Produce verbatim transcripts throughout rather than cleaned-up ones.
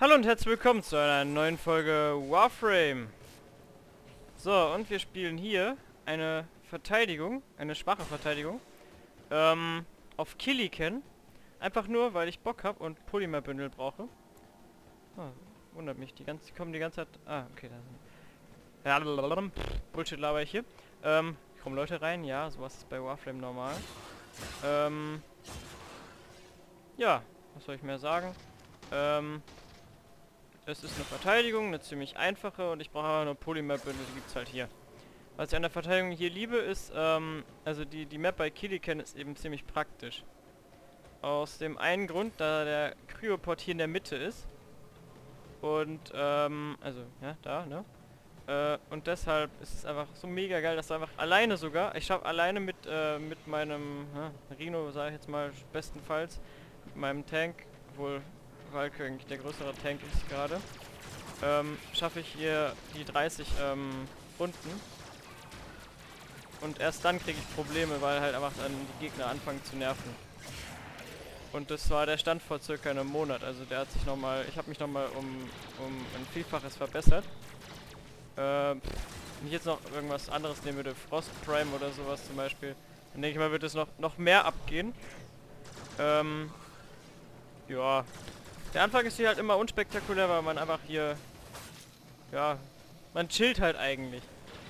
Hallo und herzlich willkommen zu einer neuen Folge Warframe. So, und wir spielen hier eine Verteidigung, eine schwache Verteidigung, ähm, auf Killiken. Einfach nur, weil ich Bock habe und Polymerbündel brauche. Oh, wundert mich, die ganze, die kommen die ganze Zeit... Ah, okay, da sind... Ja, blablabla, Bullshit laber ich hier. Ähm, kommen Leute rein? Ja, sowas ist bei Warframe normal. Ähm, ja, was soll ich mehr sagen? Ähm... Es ist eine Verteidigung, eine ziemlich einfache und ich brauche aber nur Polymerbündel, die gibt es halt hier. Was ich an der Verteidigung hier liebe ist, ähm, also die, die Map bei Killiken ist eben ziemlich praktisch. Aus dem einen Grund, da der Cryopod hier in der Mitte ist. Und, ähm, also, ja, da, ne? Äh, und deshalb ist es einfach so mega geil, dass du einfach alleine sogar, ich schaffe alleine mit, äh, mit meinem, ja, Rhino, sage ich jetzt mal, bestenfalls, mit meinem Tank, obwohl Valkyrie eigentlich der größere Tank ist gerade, ähm, schaffe ich hier die dreißig ähm, Runden. Und erst dann kriege ich Probleme, weil halt einfach dann die Gegner anfangen zu nerven. Und das war der Stand vor circa einem Monat, also der hat sich nochmal, ich habe mich nochmal um, um ein Vielfaches verbessert. Ähm, wenn ich jetzt noch irgendwas anderes nehmen würde, Frost Prime oder sowas zum Beispiel, dann denke ich mal, wird es noch, noch mehr abgehen. Ähm, ja. Der Anfang ist hier halt immer unspektakulär, weil man einfach hier, ja, man chillt halt eigentlich.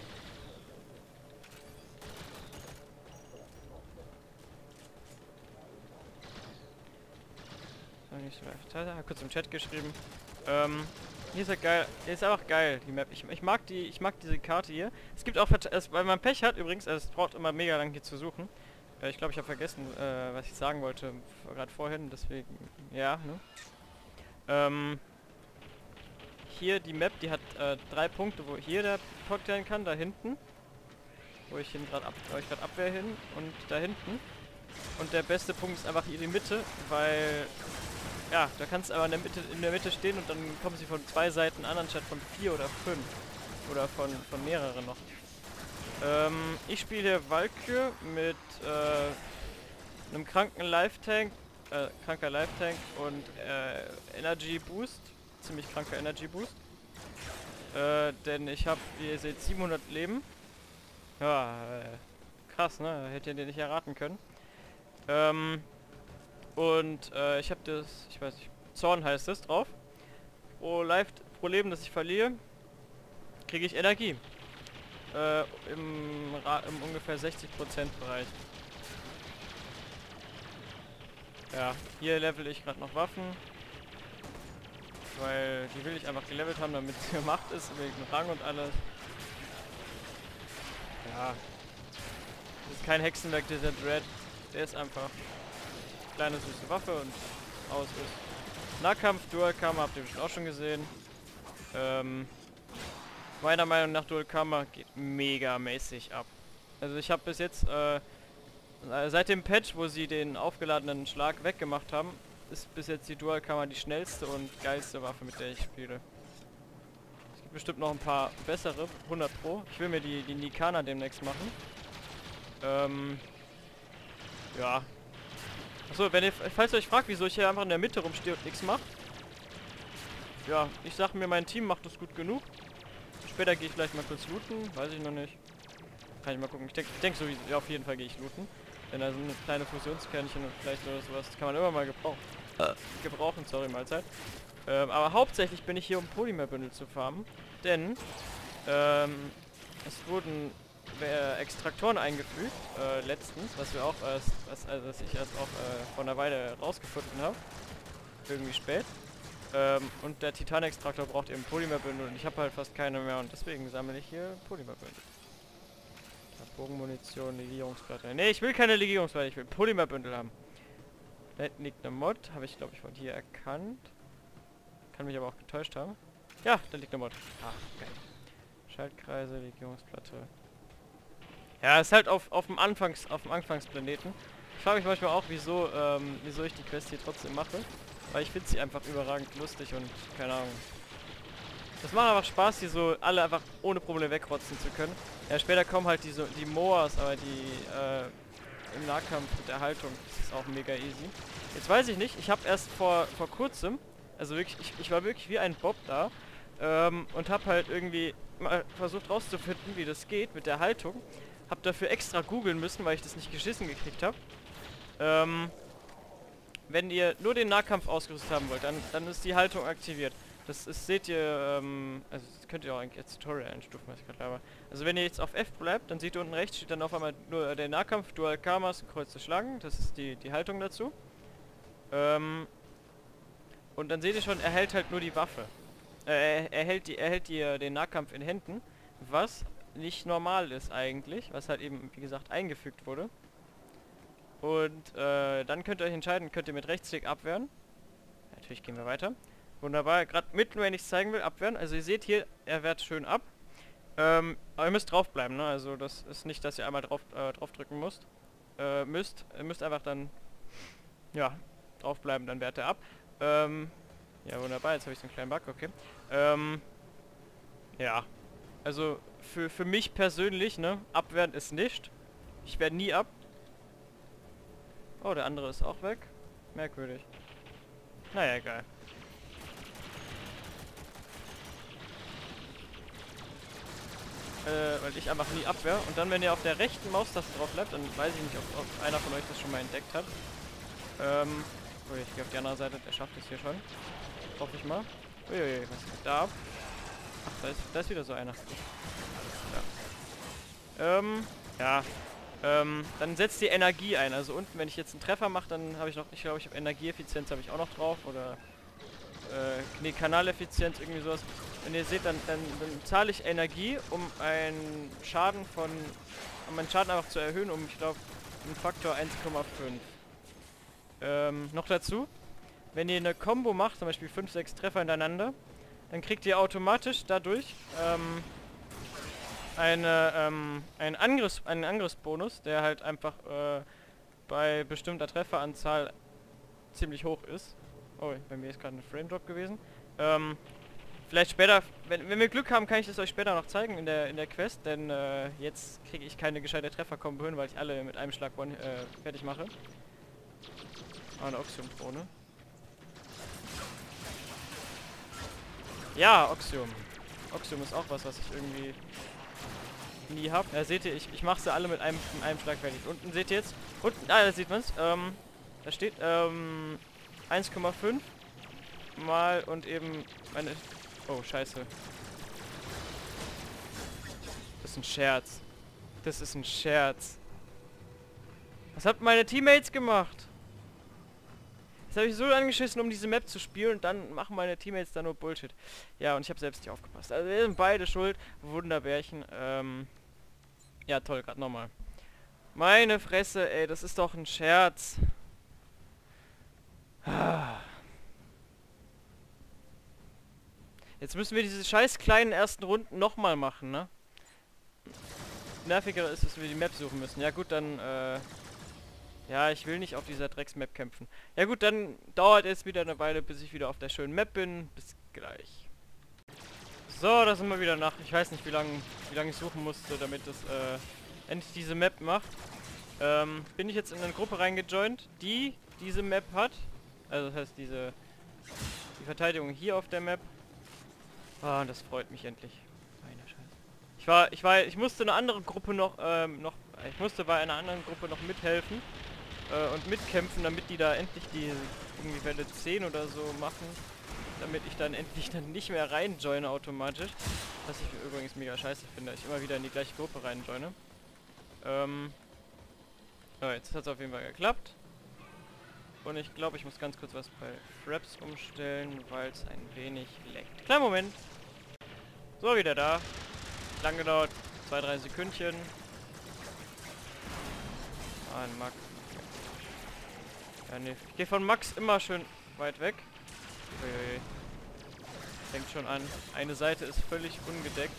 Ich habe kurz im Chat geschrieben. Ähm, hier ist ja geil, hier ist einfach geil, die Map. Ich, ich mag die, ich mag diese Karte hier. Es gibt auch, es, weil man Pech hat übrigens, also es braucht immer mega lang hier zu suchen. Äh, ich glaube, ich habe vergessen, äh, was ich sagen wollte, gerade vorhin, deswegen, ja, ne? Ähm, hier die Map, die hat äh, drei Punkte, wo hier der Pod sein kann, da hinten. Wo ich hin gerade ab, wo ich gerade Abwehr hin und da hinten. Und der beste Punkt ist einfach hier die Mitte, weil ja, da kannst du aber in der Mitte in der Mitte stehen und dann kommen sie von zwei Seiten an, anstatt von vier oder fünf. Oder von, von mehreren noch. Ähm, ich spiele hier Valkyrie mit äh, einem kranken Life-Tank, äh, kranker Life-Tank und äh, Energy Boost. Ziemlich kranker Energy Boost. Äh, denn ich habe, wie ihr seht, siebenhundert Leben. Ja, äh, krass, ne? Hätte ihr den nicht erraten können. Ähm, und äh, ich habe das, ich weiß nicht, Zorn heißt es drauf. Pro, Life, pro Leben, das ich verliere, kriege ich Energie. Äh, im, im ungefähr sechzig Prozent Bereich. Ja, hier level ich gerade noch Waffen. Weil die will ich einfach gelevelt haben, damit sie gemacht ist, wegen Rang und alles. Ja. Das ist kein Hexenwerk, dieser Dread. Der ist einfach kleine süße Waffe und aus ist. Nahkampf, Dual Karma habt ihr bestimmt auch schon gesehen. Ähm, meiner Meinung nach Dual Karma geht mega mäßig ab. Also ich habe bis jetzt, äh, seit dem Patch, wo sie den aufgeladenen Schlag weggemacht haben, ist bis jetzt die Dual Karma die schnellste und geilste Waffe, mit der ich spiele. Es gibt bestimmt noch ein paar bessere, hundert Pro. Ich will mir die, die Nikana demnächst machen. Ähm, ja. Achso, wenn ihr, falls ihr euch fragt, wieso ich hier einfach in der Mitte rumstehe und nichts mache. Ja, ich sag mir, mein Team macht das gut genug. Später gehe ich vielleicht mal kurz looten, weiß ich noch nicht. Kann ich mal gucken. Ich denke denk so, ja, auf jeden Fall gehe ich looten. Denn da sind eine kleine Fusionskernchen und vielleicht oder sowas, das kann man immer mal gebrauchen. Äh, gebrauchen, sorry, Mahlzeit. Ähm, aber hauptsächlich bin ich hier, um Polymerbündel zu farmen. Denn, ähm, es wurden äh, Extraktoren eingefügt, äh, letztens, was wir auch erst, was, also was ich erst auch äh, vor einer Weile rausgefunden habe. Irgendwie spät. Ähm, und der Titan-Extraktor braucht eben Polymerbündel und ich habe halt fast keine mehr und deswegen sammle ich hier Polymerbündel. Bogenmunition, Legierungsplatte. Ne, ich will keine Legierungsplatte, ich will Polymerbündel haben. Da hinten liegt eine Mod, habe ich glaube ich von hier erkannt. Kann mich aber auch getäuscht haben. Ja, da liegt eine Mod. Ah, geil. Schaltkreise, Legierungsplatte. Ja, ist halt auf, auf dem Anfangs, auf dem Anfangsplaneten. Ich frage mich manchmal auch, wieso, ähm, wieso ich die Quest hier trotzdem mache. Weil ich finde sie einfach überragend lustig und keine Ahnung. Das macht einfach Spaß, die so alle einfach ohne Probleme wegrotzen zu können. Ja, später kommen halt die, so, die Moas, aber die äh, im Nahkampf mit der Haltung, das ist auch mega easy. Jetzt weiß ich nicht, ich habe erst vor, vor kurzem Also wirklich, ich, ich war wirklich wie ein Bob da. Ähm, und hab halt irgendwie mal versucht rauszufinden, wie das geht mit der Haltung. Hab dafür extra googeln müssen, weil ich das nicht geschissen gekriegt habe. Ähm, wenn ihr nur den Nahkampf ausgerüstet haben wollt, dann, dann ist die Haltung aktiviert. Das ist, seht ihr, ähm, also das könnt ihr auch eigentlich als Tutorial einstufen, was ich gerade laber. Also wenn ihr jetzt auf F bleibt, dann seht ihr unten rechts, steht dann auf einmal nur der Nahkampf, Dual Karmas, Kreuz zu schlagen. Das ist die, die Haltung dazu. Ähm, und dann seht ihr schon, er hält halt nur die Waffe. Äh, er, er hält, die, er hält die, den Nahkampf in Händen, was nicht normal ist eigentlich, was halt eben, wie gesagt, eingefügt wurde. Und äh, dann könnt ihr euch entscheiden, könnt ihr mit Rechtsklick abwehren. Natürlich gehen wir weiter. Wunderbar, gerade mitten, wenn ich es zeigen will, abwehren. Also ihr seht hier, er wehrt schön ab. Ähm, aber ihr müsst draufbleiben, ne? Also das ist nicht, dass ihr einmal drauf, äh, drauf drücken müsst. Äh, müsst. Ihr müsst einfach dann, ja, draufbleiben, dann wehrt er ab. Ähm, ja, wunderbar, jetzt habe ich so einen kleinen Bug, okay. Ähm, ja. Also für, für mich persönlich, ne, abwehren ist nicht. Ich wehre nie ab. Oh, der andere ist auch weg. Merkwürdig. Naja, egal. Äh, weil ich einfach nie abwehr. Und dann, wenn ihr auf der rechten Maustaste drauf bleibt, dann weiß ich nicht, ob, ob einer von euch das schon mal entdeckt hat. Ähm, oh, ich gehe auf die andere Seite, der schafft es hier schon. Hoffe ich mal. Uiuiui, was geht da ab? Ach, da ist, da ist wieder so einer. Ja. Ähm, ja. Ähm, dann setzt die Energie ein. Also unten, wenn ich jetzt einen Treffer mache, dann habe ich noch, ich glaube, ich habe Energieeffizienz habe ich auch noch drauf. Oder, äh, nee, Kanaleffizienz, irgendwie sowas. Wenn ihr seht, dann, dann, dann zahle ich Energie, um einen Schaden von, um meinen Schaden einfach zu erhöhen, um, ich glaube, einen Faktor eins Komma fünf. Ähm, noch dazu, wenn ihr eine Combo macht, zum Beispiel fünf, sechs Treffer hintereinander, dann kriegt ihr automatisch dadurch, ähm, eine, ähm, einen, Angriffs einen Angriffsbonus, der halt einfach äh, bei bestimmter Trefferanzahl ziemlich hoch ist. Oh, bei mir ist gerade ein Frame Drop gewesen. Ähm, vielleicht später, wenn, wenn wir Glück haben, kann ich das euch später noch zeigen in der in der Quest, denn äh, jetzt kriege ich keine gescheite Treffer-Kombo hin, weil ich alle mit einem Schlag one, äh, fertig mache. Ah, eine Oxium-Drohne. Ja, Oxium. Oxium ist auch was, was ich irgendwie nie habe. Ja, seht ihr, ich, ich mache sie alle mit einem, mit einem Schlag fertig. Unten seht ihr jetzt, unten, ah, da sieht man es, ähm, da steht, ähm, eins Komma fünf mal und eben meine, oh, scheiße. Das ist ein Scherz. Das ist ein Scherz. Was habt meine Teammates gemacht? Jetzt habe ich so angeschissen, um diese Map zu spielen und dann machen meine Teammates da nur Bullshit. Ja, und ich habe selbst nicht aufgepasst. Also wir sind beide schuld. Wunderbärchen. Ähm, ja, toll, gerade nochmal. Meine Fresse, ey, das ist doch ein Scherz. Jetzt müssen wir diese scheiß kleinen ersten Runden nochmal machen, ne? Nerviger ist, dass wir die Map suchen müssen. Ja gut, dann, äh... ja, ich will nicht auf dieser Drecks-Map kämpfen. Ja gut, dann dauert es wieder eine Weile, bis ich wieder auf der schönen Map bin. Bis gleich. So, da sind wir wieder nach. Ich weiß nicht, wie lange wie lang ich suchen musste, damit es äh, endlich diese Map macht. Ähm, bin ich jetzt in eine Gruppe reingejoint, die diese Map hat. Also das heißt, diese die Verteidigung hier auf der Map. Ah, das freut mich endlich. Meine Scheiße. Ich war, ich war, ich musste eine andere Gruppe noch, ähm, noch, ich musste bei einer anderen Gruppe noch mithelfen äh, und mitkämpfen, damit die da endlich die irgendwie Welle zehn oder so machen, damit ich dann endlich dann nicht mehr reinjoine automatisch. Was ich übrigens mega scheiße finde, ich immer wieder in die gleiche Gruppe reinjoine. Ähm, ja, jetzt hat es auf jeden Fall geklappt. Und ich glaube, ich muss ganz kurz was bei Fraps umstellen, weil es ein wenig leckt. Kleinen Moment. So, wieder da. Lang gedauert. Zwei, drei Sekündchen. Ah, ein Max. Ja, nee. Ich gehe von Max immer schön weit weg. Uiuiui. Fängt schon an. Eine Seite ist völlig ungedeckt.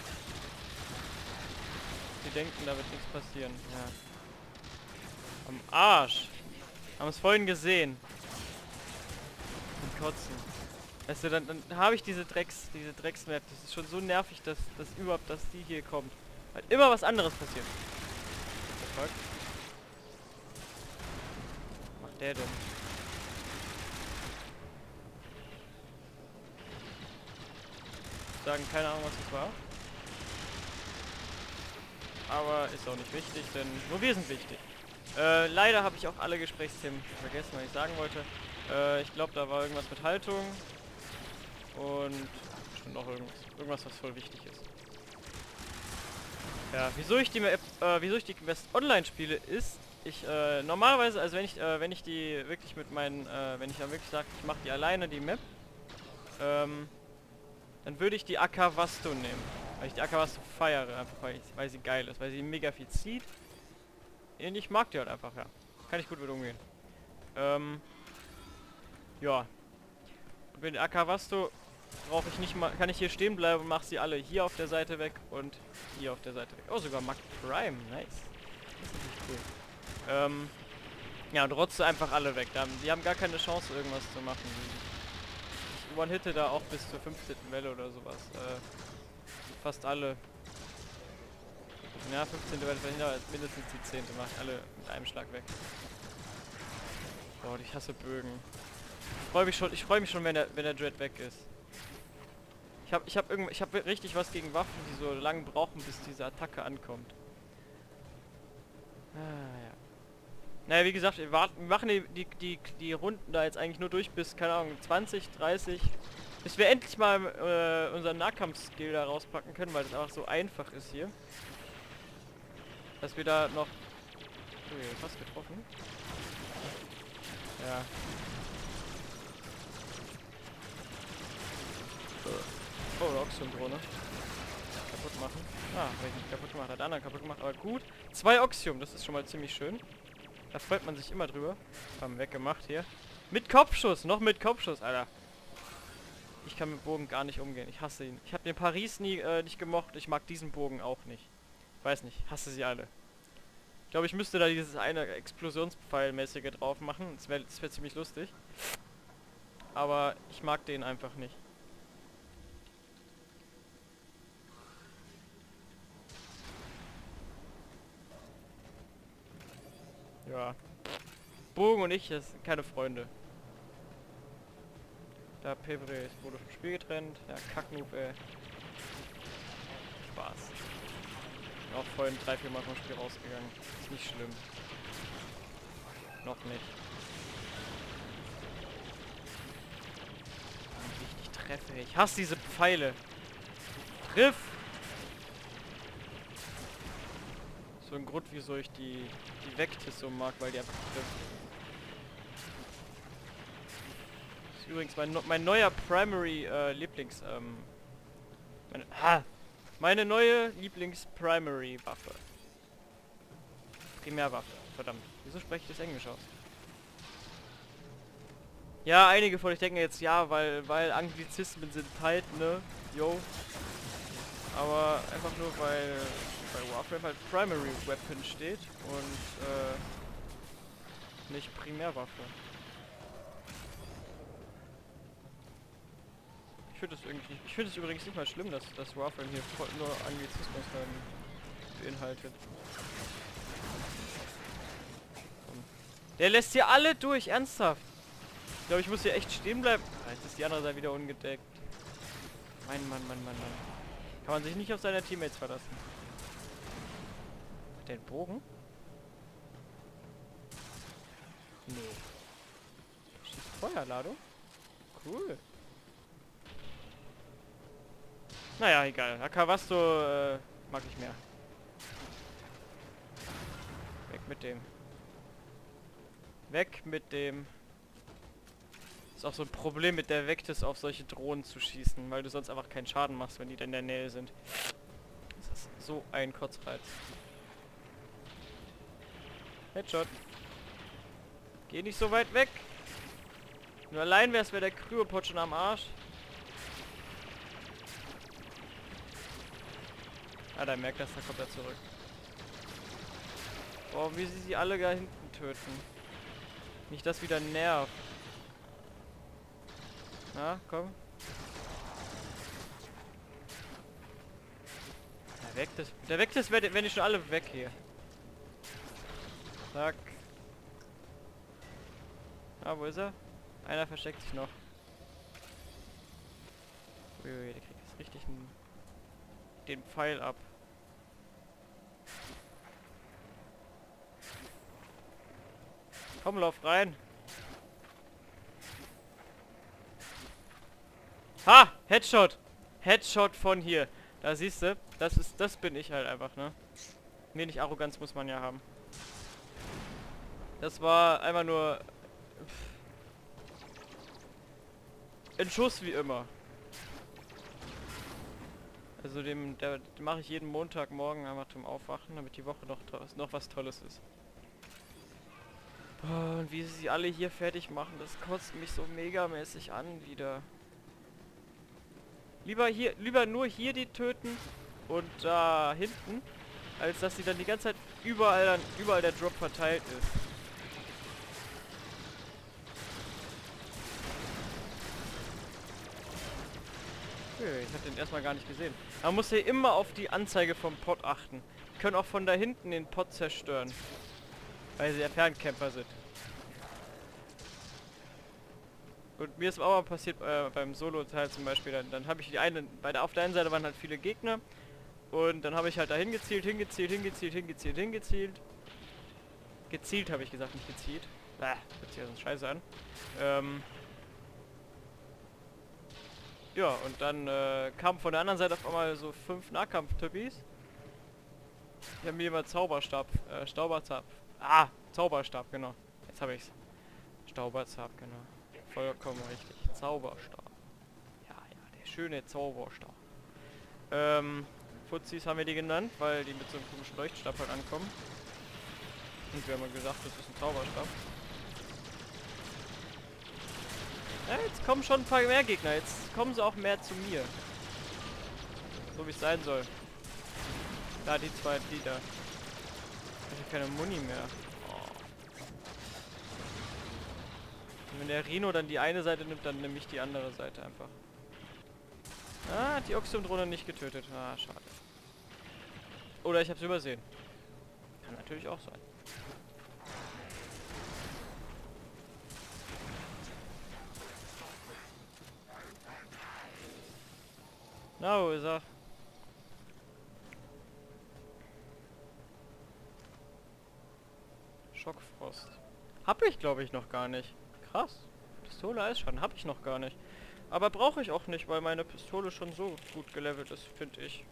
Die denken, da wird nichts passieren. Ja. Am Arsch. Haben es vorhin gesehen. Und kotzen. Weißt du, dann, dann habe ich diese Drecks, diese Drecksmap. Das ist schon so nervig, dass, dass überhaupt, dass die hier kommt. Weil immer was anderes passiert. What the fuck? Was macht der denn? ich sagen, keine Ahnung, was das war. Aber ist auch nicht wichtig, denn nur wir sind wichtig. Äh, leider habe ich auch alle Gesprächsthemen vergessen, was ich sagen wollte. Äh, ich glaube, da war irgendwas mit Haltung. Und bestimmt noch irgendwas. Irgendwas, was voll wichtig ist. Ja, wieso ich die Map, äh, wieso ich die Quest online spiele, ist, ich, äh, normalerweise, also wenn ich, äh, wenn ich die wirklich mit meinen, äh, wenn ich dann wirklich sage, ich mache die alleine, die Map, ähm, dann würde ich die Akavasto nehmen. Weil ich die Akavasto feiere, einfach weil, ich, weil sie geil ist, weil sie mega viel zieht. Und ich mag die halt einfach, ja. Kann ich gut mit umgehen. Ähm, ja. Und mit der Akavasto brauche ich nicht mal, kann ich hier stehen bleiben und mache sie alle hier auf der Seite weg und hier auf der Seite weg. Oh, sogar Mac Prime, nice. Das ist natürlich cool. Ähm, ja, und rotze einfach alle weg. Die haben gar keine Chance, irgendwas zu machen. Ich one-hitte da auch bis zur fünfzehnten Welle oder sowas. Äh, fast alle. Ja, fünfzehnte Welle verhindert, mindestens die zehnte mache ich alle mit einem Schlag weg. Boah, ich hasse Bögen. Ich freue mich schon, ich freue mich schon, wenn der, wenn der Dread weg ist. Ich habe ich hab irgend, ich hab richtig was gegen Waffen, die so lange brauchen, bis diese Attacke ankommt. Ah, ja. Naja, wie gesagt, wir, warten, wir machen die, die, die, die Runden da jetzt eigentlich nur durch bis, keine Ahnung, zwanzig, dreißig. Bis wir endlich mal äh, unseren Nahkampf-Skill da rauspacken können, weil das einfach so einfach ist hier. Dass wir da noch... Okay, fast getroffen. Ja. Oh, Oxium-Drohne. Kaputt machen. Ah, hab ich nicht kaputt gemacht, hat der andere kaputt gemacht, aber gut. Zwei Oxium, das ist schon mal ziemlich schön. Da freut man sich immer drüber. Haben weggemacht hier. Mit Kopfschuss, noch mit Kopfschuss, Alter. Ich kann mit Bogen gar nicht umgehen, ich hasse ihn. Ich habe den Paris nie äh, nicht gemocht, ich mag diesen Bogen auch nicht. Weiß nicht, hasse sie alle. Ich glaube, ich müsste da dieses eine Explosionspfeilmäßige drauf machen, das wäre das wär ziemlich lustig. Aber ich mag den einfach nicht. Ja. Bogen und ich, das sind keine Freunde. Da Pebre wurde vom Spiel getrennt. Ja, Kacknoob, ey. Spaß. Bin auch vorhin drei, vier Mal vom Spiel rausgegangen. Ist nicht schlimm. Noch nicht. Richtig treffe. Ich hasse diese Pfeile. Triff! So ein Grund, wieso ich die, die Vectis so mag, weil die einfach trifft. Das ist übrigens mein, mein neuer Primary äh, Lieblings... Ähm, meine, ah, meine neue Lieblings-Primary-Waffe. Primärwaffe, verdammt. Wieso spreche ich das Englisch aus? Ja, einige von euch denken jetzt, ja, weil, weil Anglizismen sind halt, ne? Yo. Aber einfach nur, weil bei Warframe halt Primary Weapon steht und äh, nicht Primärwaffe. Ich finde es irgendwie nicht, ich finde es übrigens nicht mal schlimm, dass das Warframe hier voll nur Anglizismus ähm, beinhaltet. Der lässt hier alle durch, ernsthaft. Ich glaube, ich muss hier echt stehen bleiben. Ah, jetzt ist die andere Seite wieder ungedeckt. Mein Mann, Mann, Mann, Mann. Kann man sich nicht auf seine Teammates verlassen. Hat der einen Bogen? Nee. Schießt Feuerladung? Cool. Naja, egal. Akavasto äh, mag ich mehr. Weg mit dem. Weg mit dem. Ist auch so ein Problem mit der Vectis auf solche Drohnen zu schießen, weil du sonst einfach keinen Schaden machst, wenn die da in der Nähe sind. Das ist so ein Kotzreiz. Headshot. Geh nicht so weit weg. Nur allein wär's, wäre der Kryopod schon am Arsch. Ah, da merkt das, da kommt er zurück. Oh, wie sie sie alle da hinten töten. Nicht, dass wieder nervt. Na, komm. Der weckt es. Der weckt es, wenn die schon alle weg hier. Zack. Ah, wo ist er? Einer versteckt sich noch. Uiui, der kriegt es. jetzt richtig einen, den Pfeil ab. Komm, lauf rein. Ha! Headshot! Headshot von hier. Da siehst du, das ist, das bin ich halt einfach, ne? Wenig Arroganz muss man ja haben. Das war einfach nur pff, ein Schuss wie immer. Also dem, der, den mache ich jeden Montagmorgen einfach zum Aufwachen, damit die Woche noch, noch was Tolles ist. Boah, und wie sie alle hier fertig machen, das kotzt mich so megamäßig an wieder. Lieber hier, lieber nur hier die töten und da hinten, als dass sie dann die ganze Zeit überall dann, überall der Drop verteilt ist. Okay, ich habe den erstmal gar nicht gesehen. Man muss hier immer auf die Anzeige vom Pod achten. Die können auch von da hinten den Pod zerstören. Weil sie ja Fernkämpfer sind. Und mir ist auch mal passiert äh, beim Solo-Teil zum Beispiel, dann, dann habe ich die eine, bei der, auf der einen Seite waren halt viele Gegner und dann habe ich halt da hingezielt, hingezielt, hingezielt, hingezielt, hingezielt. Gezielt habe ich gesagt, nicht gezielt. Bäh, hört sich ja so scheiße an. Ähm ja, und dann äh, kamen von der anderen Seite auf einmal so fünf Nahkampf-Typis. Die haben mir immer Zauberstab, äh, Stauberstab. Ah, Zauberstab, genau. Jetzt habe ich's. Stauberstab, genau. Vollkommen richtig. Zauberstab. Ja, ja, der schöne Zauberstab. Ähm, Fuzis haben wir die genannt, weil die mit so einem komischen Leuchtstab halt ankommen. Und wir haben gesagt, das ist ein Zauberstab. Ja, jetzt kommen schon ein paar mehr Gegner. Jetzt kommen sie auch mehr zu mir. So wie es sein soll. Da, die zwei, die da. Ich habe keine Muni mehr. Und wenn der Rhino dann die eine Seite nimmt, dann nehme ich die andere Seite einfach. Ah, die Oxium-Drohne nicht getötet. Ah, schade. Oder ich habe es übersehen. Kann natürlich auch sein. Na, wo ist er? Schockfrost. Hab ich, glaube ich, noch gar nicht. Krass. Pistole Eisschaden habe ich noch gar nicht. Aber brauche ich auch nicht, weil meine Pistole schon so gut gelevelt ist, finde ich.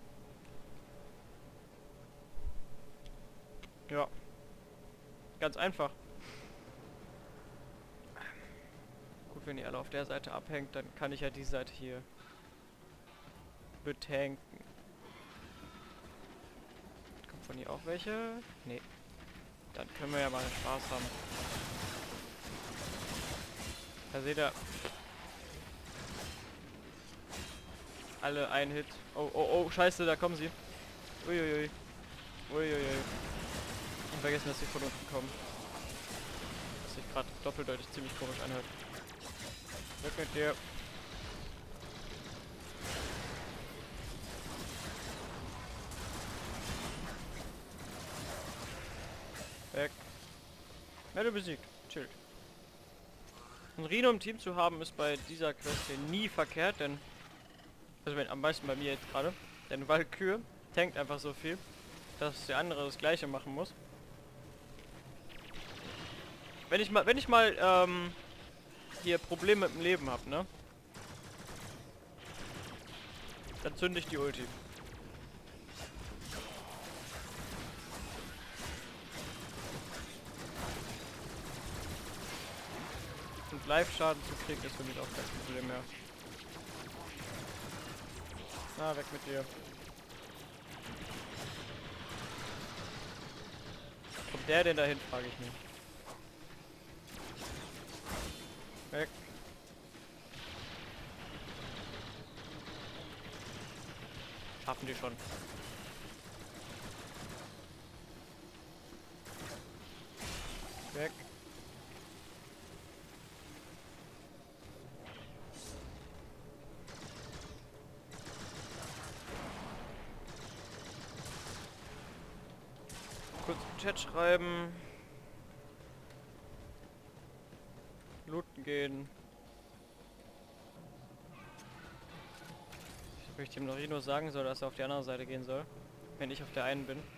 Ja. Ganz einfach. Gut, wenn ihr alle auf der Seite abhängt, dann kann ich ja die Seite hier betanken. Kommt von hier auch welche? Nee. Dann können wir ja mal Spaß haben. Da seht ihr. Alle ein Hit. Oh, oh, oh, scheiße, da kommen sie. Uiuiui. Uiuiui. Und vergessen, dass sie von unten kommen. Was sich gerade doppeldeutig ziemlich komisch anhört. Weg mit dir. Weg. Werde besiegt. Chillt. Ein Rhino im Team zu haben ist bei dieser Quest hier nie verkehrt, denn also wenn, am meisten bei mir jetzt gerade, denn Valkyr tankt einfach so viel, dass der andere das gleiche machen muss. Wenn ich mal, wenn ich mal ähm, hier Probleme mit dem Leben habe, ne? Dann zünde ich die Ulti. Und Live-Schaden zu kriegen ist für mich auch kein Problem mehr. Na, weg mit dir. Kommt der denn dahin, frage ich mich. Weg. Schaffen die schon. Weg. Kurz im Chat schreiben. Looten gehen. Wo ich dem Norino sagen soll, dass er auf die andere Seite gehen soll. Wenn ich auf der einen bin.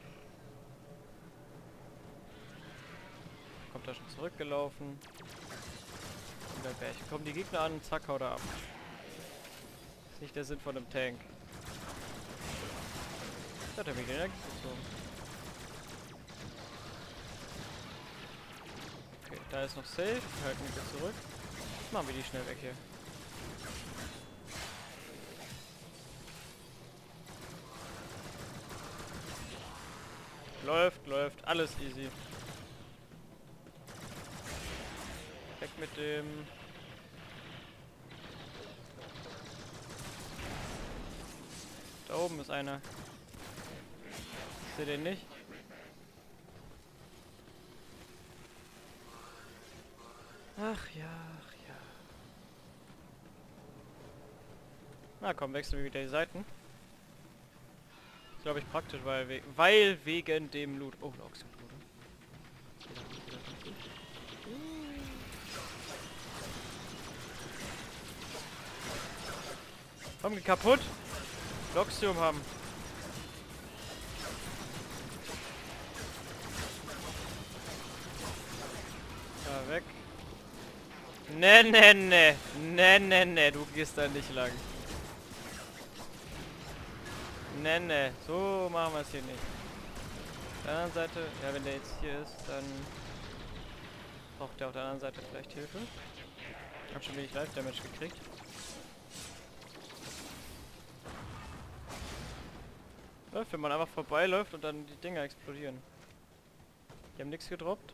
Kommt da schon zurückgelaufen. Und der Bärchen. Kommen die Gegner an, zack, haut er ab. Ist nicht der Sinn von einem Tank. Da hat er mich den Energie gezogen. Okay, da ist noch safe. Wir halten wieder zurück. Machen wir die schnell weg hier. Läuft, läuft, alles easy. Weg mit dem. Da oben ist einer. Ich sehe den nicht. Ach ja, ach ja. Na komm, wechseln wir wieder die Seiten. Glaube ich praktisch, weil, we weil wegen dem Loot. Oh, da ist Loot. Komm, geh kaputt! Loxium haben. Da weg. Ne, ne, ne. Ne, ne, ne. Du gehst da nicht lang. Ne, ne, so machen wir es hier nicht. Auf der anderen Seite, ja, wenn der jetzt hier ist, dann braucht der auf der anderen Seite vielleicht Hilfe. Ich hab schon wenig Live-Damage gekriegt. Läuft, wenn man einfach vorbeiläuft und dann die Dinger explodieren. Die haben nichts gedroppt.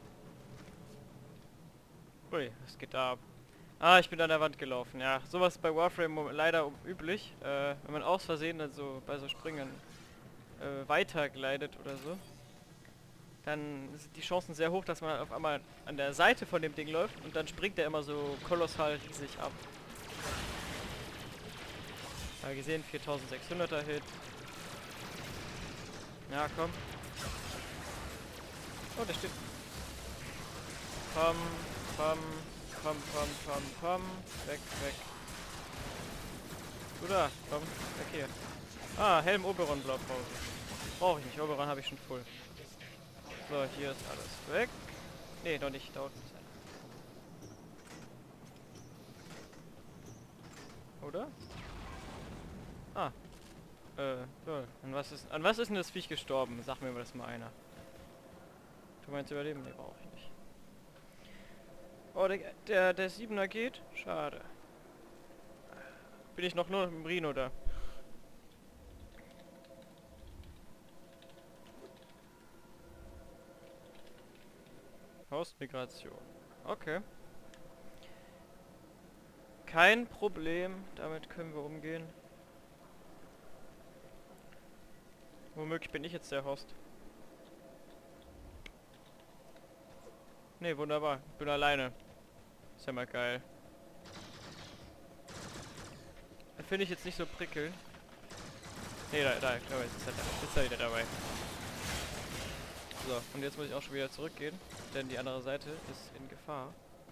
Ui, was geht da ab? Ah, ich bin an der Wand gelaufen. Ja, sowas ist bei Warframe leider üblich. Äh, wenn man aus Versehen dann so bei so Springen äh, weitergleitet oder so, dann sind die Chancen sehr hoch, dass man auf einmal an der Seite von dem Ding läuft und dann springt der immer so kolossal riesig ab. Ja, gesehen, viertausendsechshunderter Hit. Ja, komm. Oh, der steht. Komm, komm. Komm, komm, komm, komm. Weg, weg. Du da, komm, weg hier. Ah, Helm Oberon Blaupause. Brauche ich nicht, Oberon habe ich schon voll. So, hier ist alles weg. Ne, noch nicht, da unten ist einer. Oder? Ah. Äh, so. An was ist, an was ist denn das Viech gestorben? Sag mir das mal einer. Du meinst überleben? Ne, brauche ich nicht. Oh, der, der, der Siebener geht? Schade. Bin ich noch nur mit dem Rhino da? Hausmigration. Okay. Kein Problem. Damit können wir umgehen. Womöglich bin ich jetzt der Host. Ne, wunderbar. Ich bin alleine. Ist ja mal geil. Finde ich jetzt nicht so prickelnd. Ne, da, da, da ist er, ist er wieder dabei. So, und jetzt muss ich auch schon wieder zurückgehen, denn die andere Seite ist in Gefahr.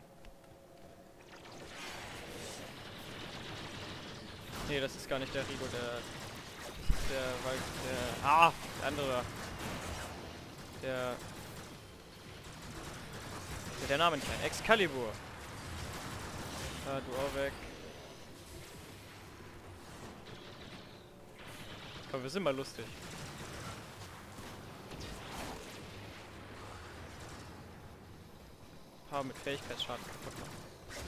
Ne, das ist gar nicht der Rigo, der... Das ist der, weil der... Ah, der andere da. Der... Der, der Name nicht ein. Excalibur. Ah, du auch weg. Komm, wir sind mal lustig. Ein paar mit Fähigkeitsschaden kaputt machen.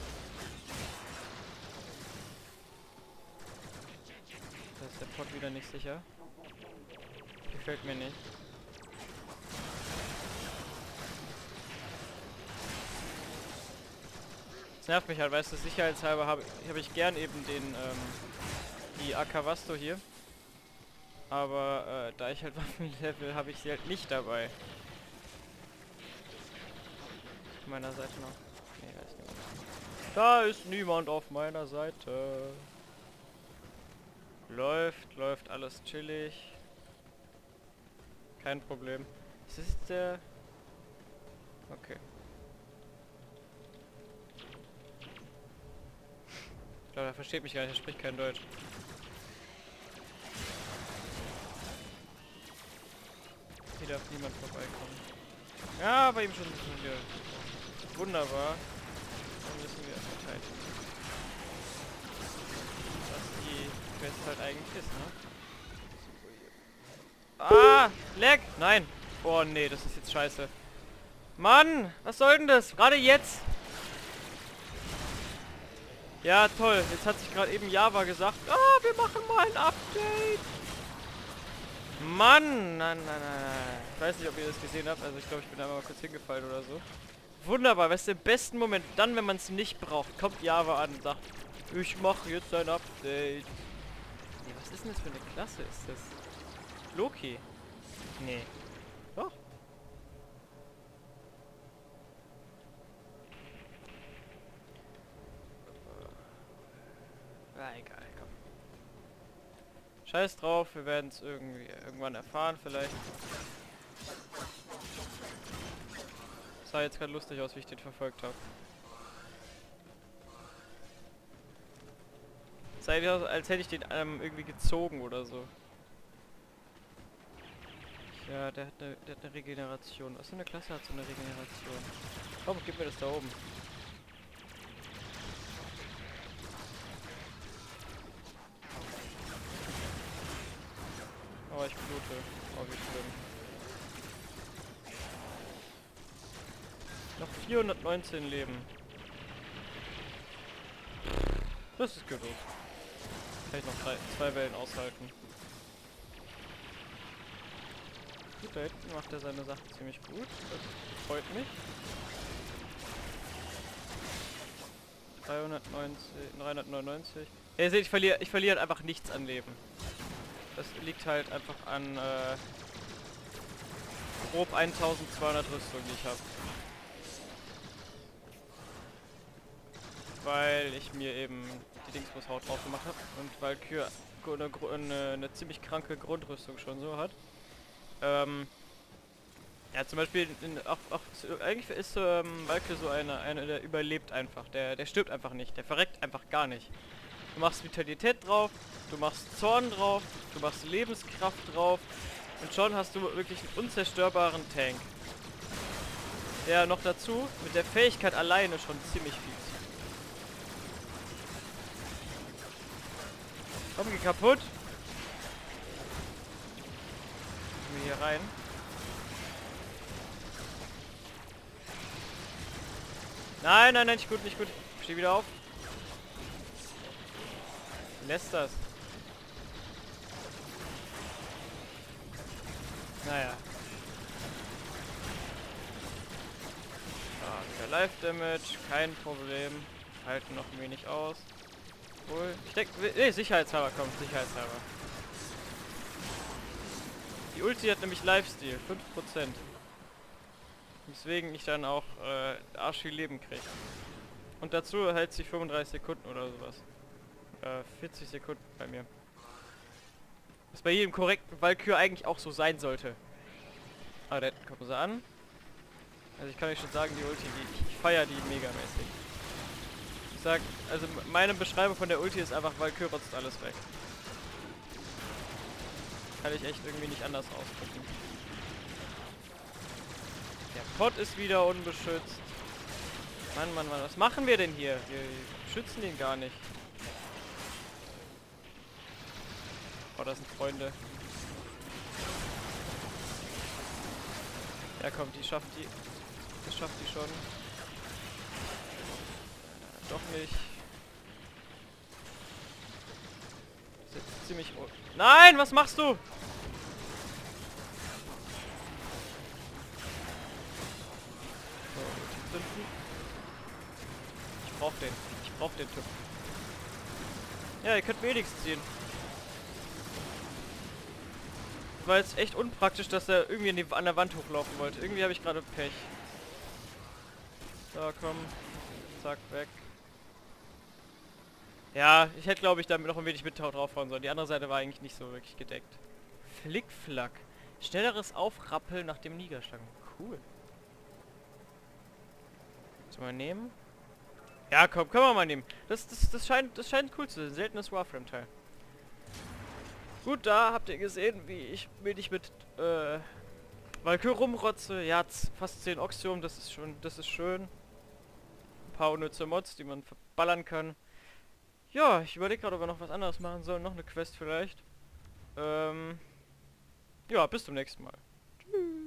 Da ist der Pot wieder nicht sicher. Gefällt mir nicht. Das nervt mich halt, weißt du, sicherheitshalber habe hab ich gern eben den, ähm, die Akavasto hier. Aber, äh, da ich halt Waffenlevel habe ich sie halt nicht dabei. Auf meiner Seite noch. Nee, da ist niemand. Da ist niemand auf meiner Seite. Läuft, läuft alles chillig. Kein Problem. Ist das der... Okay. Ich glaube, er versteht mich gar nicht, er spricht kein Deutsch. Hier darf niemand vorbeikommen. Ja, bei ihm schon ein bisschen wieder. Wunderbar. Dann müssen wir verteidigen. Was die Quest halt eigentlich ist, ne? Ah! Lag! Nein! Oh nee, das ist jetzt scheiße. Mann! Was soll denn das? Gerade jetzt! Ja, toll. Jetzt hat sich gerade eben Java gesagt, ah, wir machen mal ein Update. Mann! Nein, nein, nein, nein. Ich weiß nicht, ob ihr das gesehen habt. Also ich glaube, ich bin einmal mal kurz hingefallen oder so. Wunderbar. Weißt du, im besten Moment, dann, wenn man es nicht braucht, kommt Java an und sagt, ich mache jetzt ein Update. Nee, was ist denn das für eine Klasse? Ist das Loki? Nee. Doch. Na, egal, komm. Scheiß drauf, wir werden es irgendwie irgendwann erfahren, vielleicht. Sah jetzt gerade lustig aus, wie ich den verfolgt habe. Sah wie aus, als hätte ich den ähm, irgendwie gezogen oder so. Ja, der hat, eine, der hat eine Regeneration. Was für eine Klasse hat so eine Regeneration? Komm, gib mir das da oben. Oh, ich blute. Oh, wie schlimm. Noch vierhundertneunzehn Leben. Das ist genug. Kann ich noch drei, zwei Wellen aushalten. Gut, da hinten macht er seine Sachen ziemlich gut. Das freut mich. dreihundertneunzig, dreihundertneunundneunzig. Ja, ihr seht, ich verliere ich verliere halt einfach nichts an Leben. Das liegt halt einfach an äh, grob eintausendzweihundert Rüstung, die ich habe. Weil ich mir eben die Dingsbus-Haut drauf gemacht habe und weil Kür eine, eine, eine ziemlich kranke Grundrüstung schon so hat. Ähm, ja, zum Beispiel, in, auch, auch, eigentlich ist ähm, Valkyrie so einer, einer, der überlebt einfach. Der, der stirbt einfach nicht, der verreckt einfach gar nicht. Du machst Vitalität drauf, du machst Zorn drauf, du machst Lebenskraft drauf und schon hast du wirklich einen unzerstörbaren Tank. Der noch dazu mit der Fähigkeit alleine schon ziemlich viel zieht. Komm, geh kaputt. Gehen wir hier rein. Nein, nein, nein, nicht gut, nicht gut. Steh wieder auf. Lässt das. Naja. Ah, der Life Damage, kein Problem. Halten noch ein wenig aus. Cool. Ich denke, nee, sicherheitshalber kommt, sicherheitshalber. Die Ulti hat nämlich Lifesteal, fünf Prozent. Deswegen ich dann auch äh, arsch viel Leben kriege. Und dazu hält sich fünfunddreißig Sekunden oder sowas. Äh, vierzig Sekunden bei mir. Was bei jedem korrekten Valkyrie eigentlich auch so sein sollte. Ah, da kommen sie an. Also ich kann euch schon sagen, die Ulti, die, ich, ich feiere die megamäßig. Ich sag, also meine Beschreibung von der Ulti ist einfach, Valkyrie rotzt alles weg. Kann ich echt irgendwie nicht anders ausdrücken. Der Pot ist wieder unbeschützt. Mann, Mann, Mann, was machen wir denn hier? Wir schützen ihn gar nicht. Oh, das sind Freunde. Ja, komm, die schafft die. Das schafft die schon. Äh, doch nicht. Das ist ziemlich. Nein, was machst du? So, die zünden. Ich brauch den. Ich brauch den Typ. Ja, ihr könnt mir eh nichts ziehen. War jetzt echt unpraktisch, dass er irgendwie an, die, an der Wand hochlaufen wollte. Irgendwie habe ich gerade Pech. So, komm. Zack, weg. Ja, ich hätte, glaube ich, damit noch ein wenig mit draufhauen sollen. Die andere Seite war eigentlich nicht so wirklich gedeckt. Flickflack. Schnelleres Aufrappeln nach dem Niederschlag. Cool. Sollen wir nehmen? Ja, komm, können wir mal nehmen. Das, das, das, scheint, das scheint cool zu sein. Seltenes Warframe-Teil. Gut, da habt ihr gesehen, wie ich wenig mit äh, Valkyrie rumrotze, ja, z- fast zehn Oxium, das ist schon, das ist schön. Ein paar unnütze Mods, die man verballern kann. Ja, ich überlege gerade, ob wir noch was anderes machen sollen, noch eine Quest vielleicht. Ähm, ja, bis zum nächsten Mal. Tschüss.